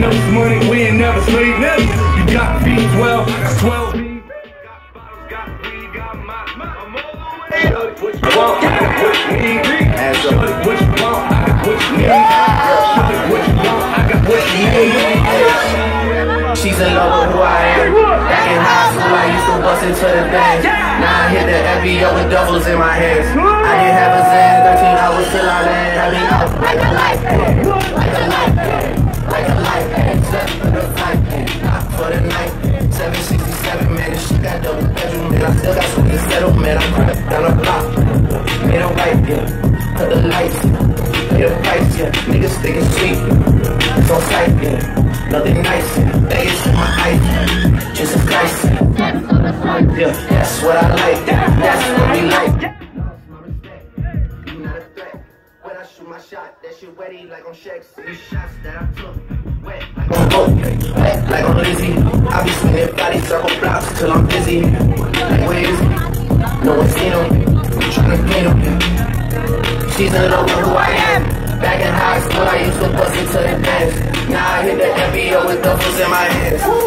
up some money, we ain't never sleep. You got V12, I got 12 V. Got weed, got my, I'm all the way up. What you want, I got what you need. Shorty, what you want, I got what you need. Shorty, what you want, I got what you need. She's in love with who I am. Back in high school, I used to bust into the dance. Now I hit the FBO with doubles in my hands. I didn't have a Zan, 13 hours till I land. I mean, up like a life, like a life, like a life. Slept for the fight, not for the night. 767, man, this shit got double bedroom, man. I still got something settled, man. I'm cracked down the block. Made a white, yeah. Cut the lights, pay the price, yeah. Niggas think it's cheap. It's on sight, yeah. Nothing nice, Vegas in my ice, Jesus Christ, yeah, that's what I like, that's what we like. You not a threat, when I shoot my shot, that shit wetty like on Shaq's. These shots that I took, wet like on Boat, wet like on Lizzie. I be swinging body circle blocks till I'm busy. Like where is he? No one seen him, I'm tryna get him. She's in love with who I am. Back in high school, I used to bust into the dance. Now I hit the FBO with duffels in my hands.